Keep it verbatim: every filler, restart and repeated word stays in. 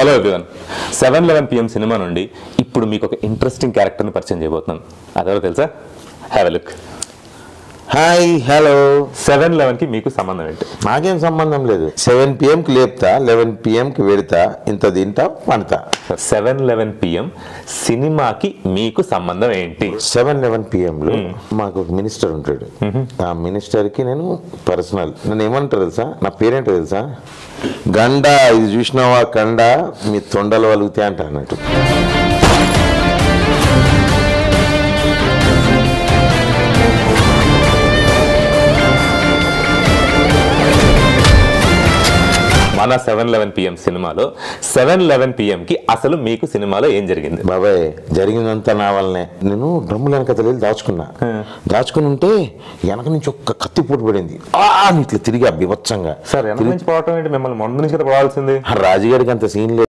Hello everyone, seven eleven PM cinema నుండి ఇప్పుడు మీకు ఒక ఇంట్రెస్టింగ్ క్యారెక్టర్ని పరిచయం చేయబోతున్నాను. అదెవరో తెలుసా? Have a look. Hi hello. Seven లెవెన్కి మీకు సంబంధం ఏంటి? నాకేం సంబంధం లేదు. సెవెన్ పిఎంకి లేపుతా, లెవెన్ పిఎంకి వెడతా, ఇంత తింటా పండుతా. సెవెన్ లెవెన్ పిఎం సినిమాకి మీకు సంబంధం ఏంటి? సెవెన్ లెవెన్ పిఎంలో మాకు ఒక మినిస్టర్ ఉంటాడు. ఆ మినిస్టర్కి నేను పర్సనల్, నేను ఏమంటారు తెలుసా, నా పేరేంటో తెలుసా, గండా ఇది చూసినావా కండా మీ తొండలు వలుగుతాయి అంట అన్నట్టు. మన సెవెన్ లెవెన్ పిఎం సినిమాలో సెవెన్ లెవెన్ పిఎంకి అసలు మీకు సినిమాలో ఏం జరిగింది? బాబాయ్ జరిగిందంతా నా వల్లనే. నేను డ్రమ్ములు వెనక తెలియదు దాచుకున్నా. దాచుకుని ఉంటే వెనక నుంచి ఒక్క కత్తి పోటు పడింది. ఆ ఇట్లా తిరిగి బీభత్సంగా. సార్ వెనక నుంచి పోవటం ఏంటి? మిమ్మల్ని ముందు నుంచి పోవాల్సింది. రాజుగారికి అంత సీన్ లేదు.